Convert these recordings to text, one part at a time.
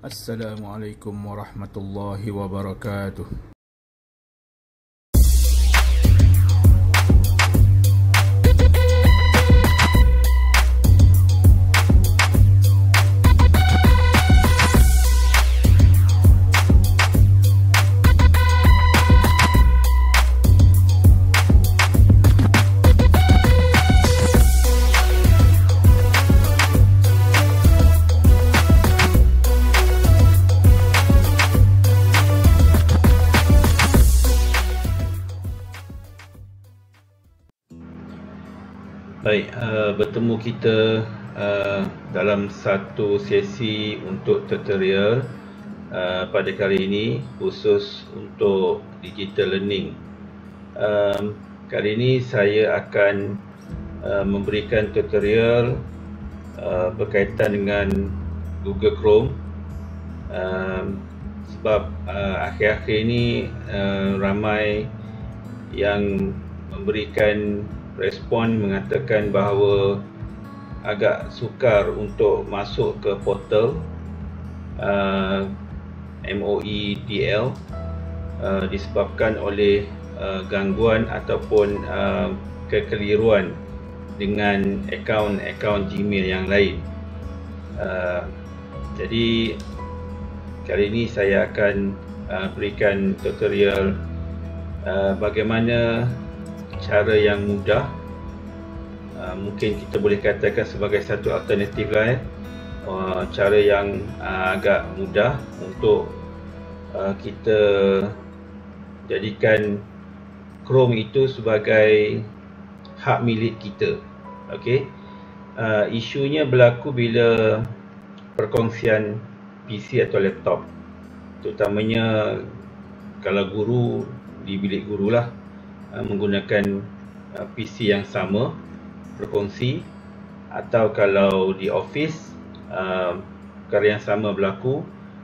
Assalamualaikum warahmatullahi wabarakatuh. Baik, bertemu kita dalam satu sesi untuk tutorial pada kali ini khusus untuk digital learning. Kali ini saya akan memberikan tutorial berkaitan dengan Google Chrome, sebab akhir-akhir ini ramai yang memberikan respon mengatakan bahawa agak sukar untuk masuk ke portal MOEDL disebabkan oleh gangguan ataupun kekeliruan dengan akaun Gmail yang lain. Jadi kali ini saya akan berikan tutorial bagaimana cara yang mudah, mungkin kita boleh katakan sebagai satu alternatif lah, cara yang agak mudah untuk kita jadikan Chrome itu sebagai hak milik kita. Okey, isunya berlaku bila perkongsian PC atau laptop, terutamanya kalau guru di bilik guru lah, menggunakan PC yang sama berkongsi, atau kalau di office perkara yang sama berlaku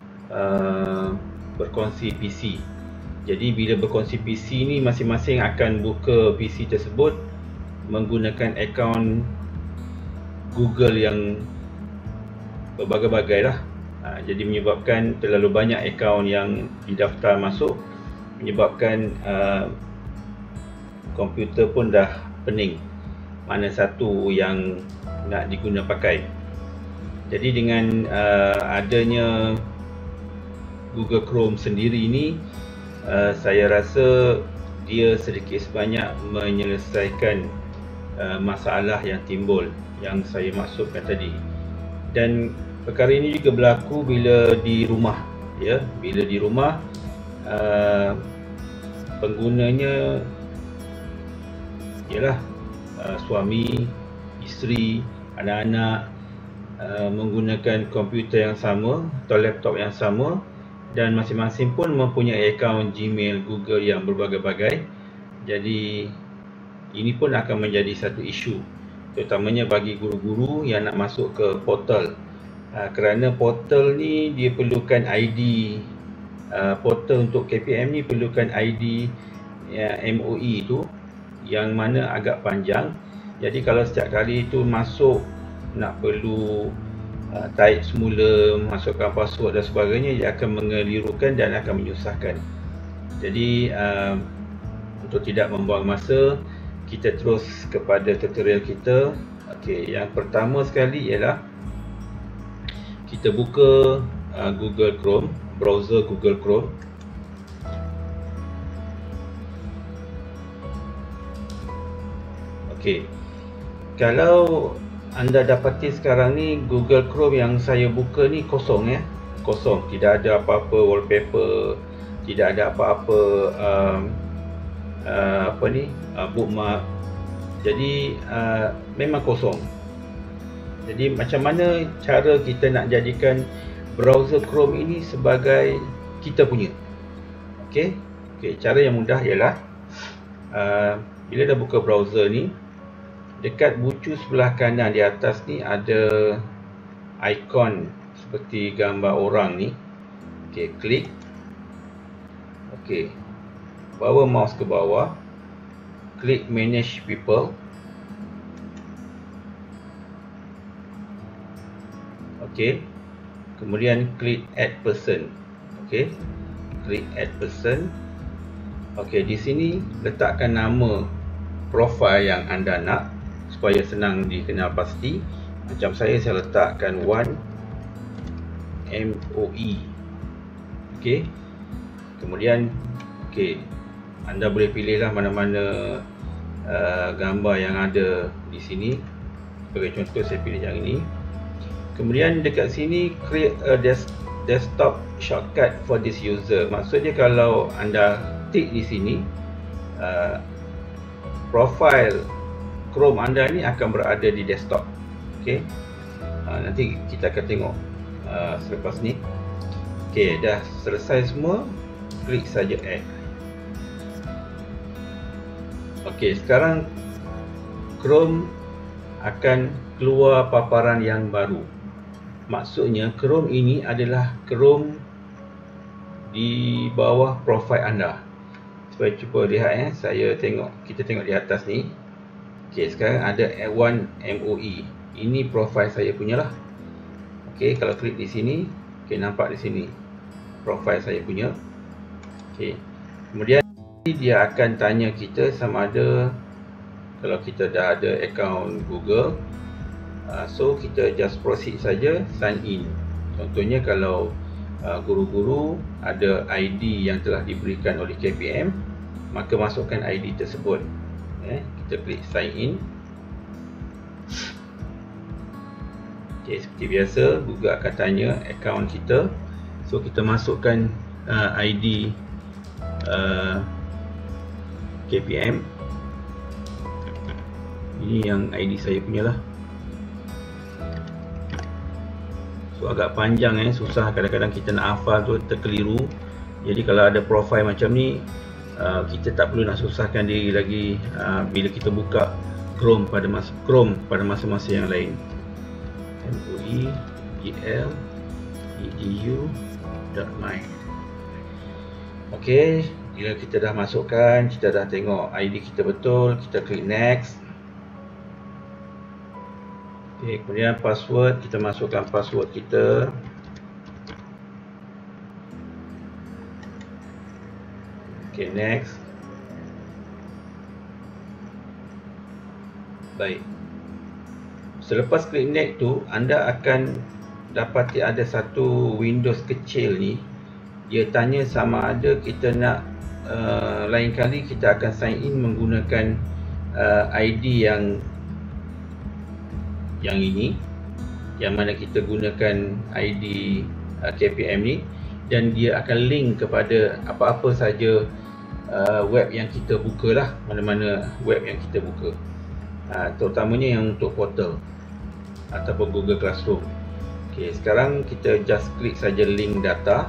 berkongsi PC. Jadi bila berkongsi PC ni, masing-masing akan buka PC tersebut menggunakan akaun Google yang berbagai-bagai lah. Jadi menyebabkan terlalu banyak akaun yang didaftar masuk, menyebabkan komputer pun dah pening mana satu yang nak diguna pakai. Jadi dengan adanya Google Chrome sendiri ini, saya rasa dia sedikit sebanyak menyelesaikan masalah yang timbul yang saya maksudkan tadi. Dan perkara ini juga berlaku bila di rumah, ya. Bila di rumah penggunanya ialah suami, isteri, anak-anak menggunakan komputer yang sama atau laptop yang sama, dan masing-masing pun mempunyai akaun Gmail, Google yang berbagai-bagai. Jadi ini pun akan menjadi satu isu, terutamanya bagi guru-guru yang nak masuk ke portal, kerana portal ni dia perlukan ID. Portal untuk KPM ni perlukan ID MOE tu, yang mana agak panjang. Jadi kalau setiap kali itu masuk nak perlu type semula, masukkan password dan sebagainya, dia akan mengelirukan dan akan menyusahkan. Jadi untuk tidak membuang masa, kita terus kepada tutorial kita. Okey, yang pertama sekali ialah kita buka Google Chrome, browser Google Chrome. Okey, kalau anda dapati sekarang ni Google Chrome yang saya buka ni kosong, ya. Kosong, tidak ada apa-apa wallpaper, tidak ada apa-apa bookmark. Jadi memang kosong. Jadi macam mana cara kita nak jadikan browser Chrome ini sebagai kita punya? Okey, cara yang mudah ialah bila dah buka browser ni, dekat bucu sebelah kanan di atas ni ada ikon seperti gambar orang ni. Okey, klik. Okey, bawa mouse ke bawah, klik manage people. Okey, kemudian klik add person. Okey, klik add person. Okey, di sini letakkan nama profil yang anda nak supaya senang dikenal pasti. Macam saya letakkan 1MOE. Okey, kemudian anda boleh pilihlah mana-mana gambar yang ada di sini. Sebagai contoh, saya pilih yang ini. Kemudian dekat sini create a desktop shortcut for this user. Maksudnya kalau anda tik di sini, profil Chrome anda ni akan berada di desktop. Okey, nanti kita akan tengok selepas ni. Okey, dah selesai semua, klik saja add. Okey, sekarang Chrome akan keluar paparan yang baru. Maksudnya Chrome ini adalah Chrome di bawah profil anda. Supaya cuba lihat, kita tengok di atas ni. Okey, sekarang ada 1MOE. Ini profil saya punya lah. Okey, kalau klik di sini, nampak di sini profil saya punya. Okey, kemudian dia akan tanya kita sama ada kalau kita dah ada akaun Google, so kita just proceed saja sign in. Contohnya kalau guru-guru ada ID yang telah diberikan oleh KPM, maka masukkan ID tersebut. Kita klik sign in. Okay, seperti biasa Google akan tanya akaun kita, so kita masukkan ID KPM. Ini yang ID saya punya lah. So agak panjang, susah, kadang-kadang kita nak hafal tu terkeliru. Jadi kalau ada profil macam ni, kita tak perlu nak susahkan diri lagi bila kita buka Chrome pada masa-masa yang lain. moe.edu.my. Okey, bila kita dah masukkan, kita dah tengok ID kita betul, kita klik next. Okey, kemudian password, kita masukkan password kita. Okey, next. Baik. Selepas klik next tu, anda akan dapati ada satu Windows kecil ni. Dia tanya sama ada kita nak lain kali kita akan sign in menggunakan ID yang ini, yang mana kita gunakan ID KPM ni, dan dia akan link kepada apa-apa saja web yang kita buka lah, mana-mana web yang kita buka, terutamanya yang untuk portal ataupun Google Classroom. Okey, sekarang kita just klik saja link data.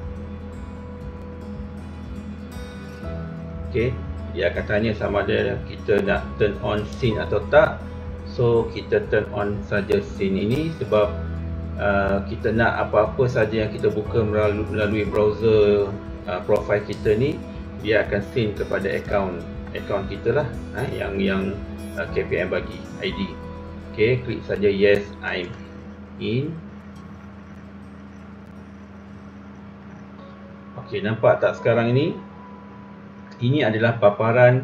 Okey, dia akan tanya sama ada kita nak turn on scene atau tak. So kita turn on saja scene ini sebab kita nak apa-apa saja yang kita buka melalui browser profil kita ni, dia akan sync kepada akaun kita lah, yang KPM bagi ID. Okey, klik saja yes, I'm in. Okey, nampak tak sekarang ini? Ini adalah paparan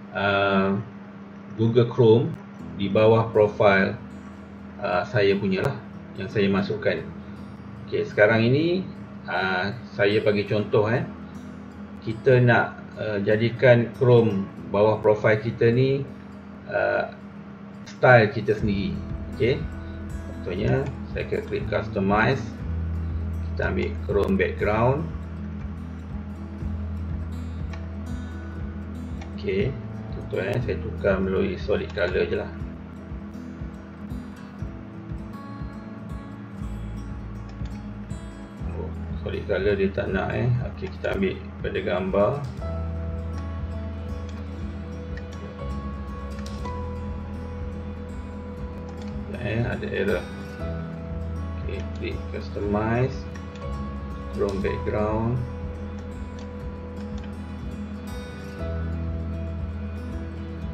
Google Chrome di bawah profil saya punya lah, yang saya masukkan. Okey, sekarang ini saya bagi contoh, kita nak jadikan Chrome bawah profil kita ni style kita sendiri. Okey, contohnya saya akan klik customize. Kita ambil Chrome background. Okey, contoh saya tukar melalui solid color je lah. Solid color dia tak nak. Okey, kita ambil pada gambar. Ada error. Okey, klik customize Chrome background.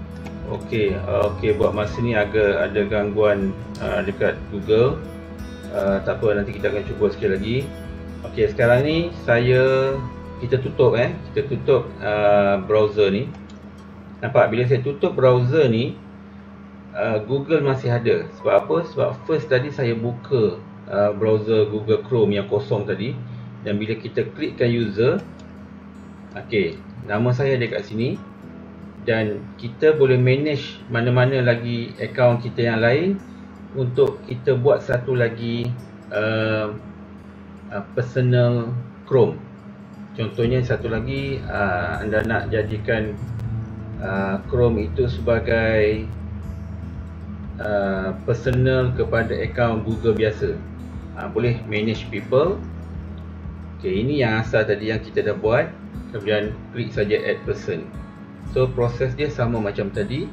Okey, buat masa ni ada gangguan dekat Google. Tak apa, nanti kita akan cuba sekali lagi. Okey, sekarang ni kita tutup browser ni. Nampak bila saya tutup browser ni, Google masih ada. Sebab apa? Sebab first tadi saya buka browser Google Chrome yang kosong tadi, dan bila kita klikkan user, okey, nama saya ada kat sini, dan kita boleh manage mana-mana lagi akaun kita yang lain untuk kita buat satu lagi personal Chrome. Contohnya satu lagi, anda nak jadikan Chrome itu sebagai personal kepada akaun Google biasa. Boleh manage people. Okay, ini yang asal tadi yang kita dah buat. Kemudian klik saja add person. So proses dia sama macam tadi.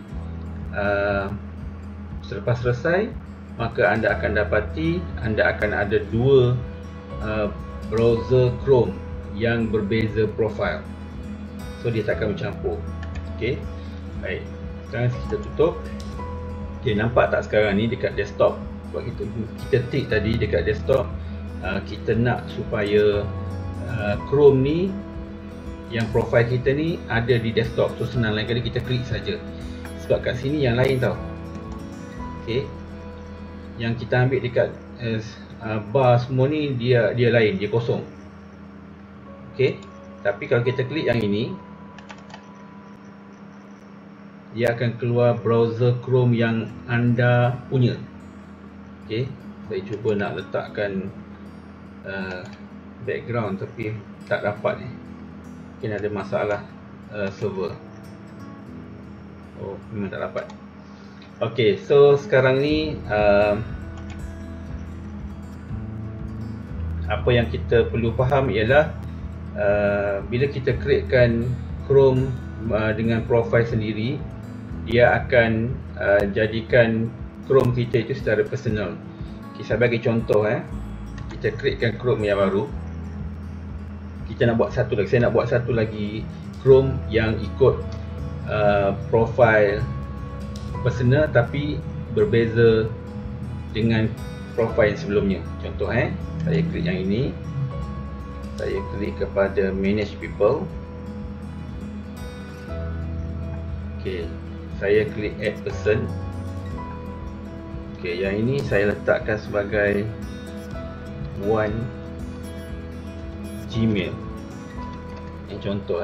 Selepas selesai, maka anda akan dapati anda akan ada dua browser Chrome yang berbeza profile. So dia tak akan bercampur. Okay, baik. Sekarang kita tutup. Okay, nampak tak sekarang ni dekat desktop? Sebab kita tick tadi dekat desktop, kita nak supaya Chrome ni, yang profile kita ni ada di desktop. So senang, lain kali kita klik saja. Sebab kat sini yang lain tau. Okay, yang kita ambil dekat bar semua ni dia lain, dia kosong. Okay, tapi kalau kita klik yang ini, dia akan keluar browser Chrome yang anda punya. Okay, saya cuba nak letakkan background tapi tak dapat ni. Mungkin ada masalah server. Oh, memang tak dapat. Okay, so sekarang ni apa yang kita perlu faham ialah bila kita createkan Chrome dengan profile sendiri, dia akan jadikan Chrome kita itu secara personal. Okay, saya bagi contoh. Kita createkan Chrome yang baru. Kita nak buat satu lagi. Saya nak buat satu lagi Chrome yang ikut profile personal tapi berbeza dengan profile sebelumnya. Contoh, saya klik yang ini. Saya klik kepada manage people. Okay, saya klik add person. Okay, yang ini saya letakkan sebagai one Gmail. Yang contoh,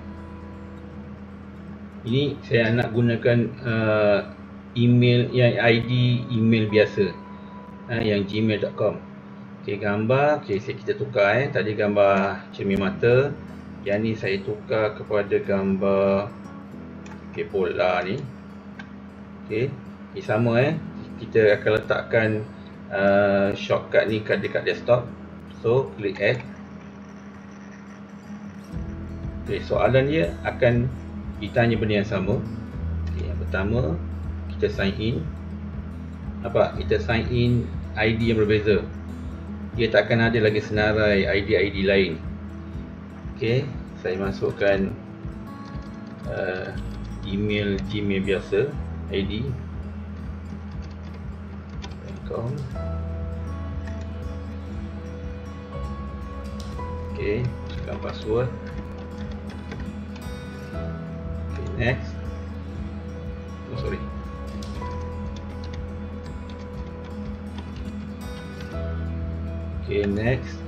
ini saya nak gunakan email yang ID email biasa, yang gmail.com. Okay, gambar, okay, kita tukar. Tadi gambar cermin mata, yang ni saya tukar kepada gambar bola ni. Okay, ini sama. Kita akan letakkan shortcut ni dekat desktop. So klik add. Okay, soalan dia akan ditanya benda yang sama. Okay, yang pertama, kita sign in. Nampak? Kita sign in ID yang berbeza. Dia tak akan ada lagi senarai ID-ID lain. Okay, saya masukkan email Gmail biasa, ID. Okay, masukkan password. Okay, next. Oh, sorry. Okay, next.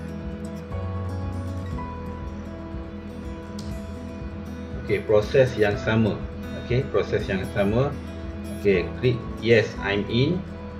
Okay, proses yang sama. Okay, proses yang sama. Okay, klik yes, I'm in.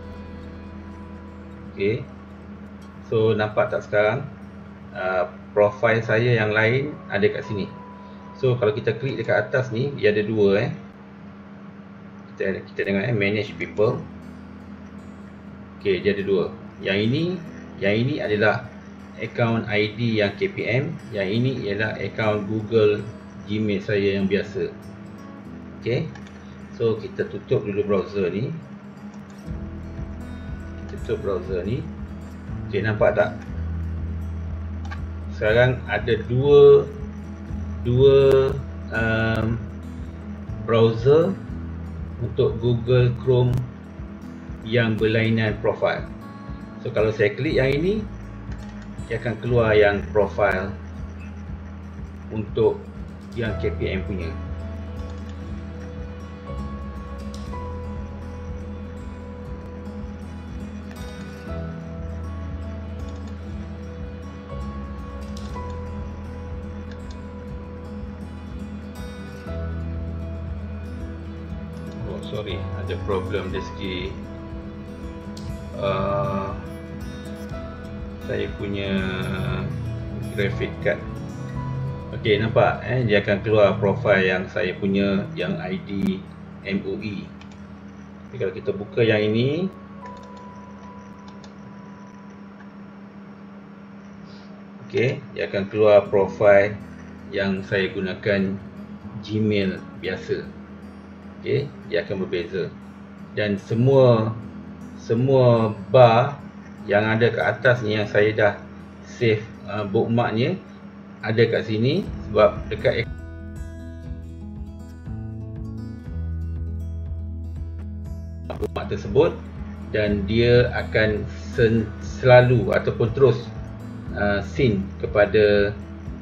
Okay, so nampak tak sekarang profile saya yang lain ada kat sini. So kalau kita klik dekat atas ni, dia ada dua. Kita tengok manage people. Okay, dia ada dua. Yang ini adalah account ID yang KPM. Yang ini ialah account Google Gmail saya yang biasa. Okay, so kita tutup dulu browser ni. Tutup browser ni. Okay, nampak tak? Sekarang ada dua browser untuk Google Chrome yang berlainan profile. So kalau saya klik yang ini, dia akan keluar yang profile untuk yang KPM punya. Sorry, ada problem dari segi saya punya graphic card. Okey, nampak dia akan keluar profile yang saya punya yang ID MUI. Jadi, kalau kita buka yang ini, okey, dia akan keluar profile yang saya gunakan Gmail biasa. Okay, dia akan berbeza, dan semua bar yang ada kat atas ni yang saya dah save bookmarknya ada kat sini sebab dekat bookmark tersebut, dan dia akan selalu ataupun terus sync kepada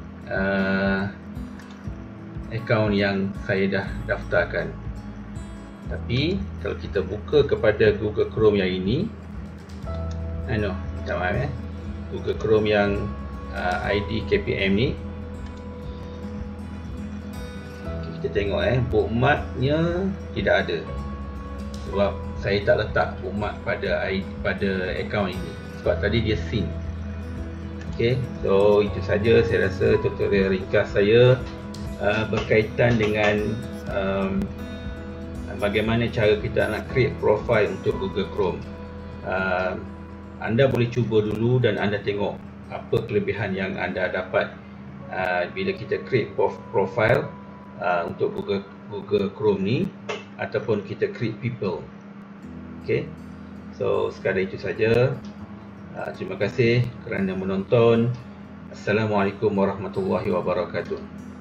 akaun yang saya dah daftarkan. Tapi kalau kita buka kepada Google Chrome yang ini, minta maaf Google Chrome yang ID KPM ni, kita tengok bookmarknya tidak ada sebab saya tak letak bookmark pada akaun ini sebab tadi dia sync. Okay, so itu saja saya rasa tutorial ringkas saya berkaitan dengan bagaimana cara kita nak create profile untuk Google Chrome. Anda boleh cuba dulu dan anda tengok apa kelebihan yang anda dapat bila kita create profile untuk Google Chrome ni, ataupun kita create people. Okay, so sekadar itu saja. Terima kasih kerana menonton. Assalamualaikum warahmatullahi wabarakatuh.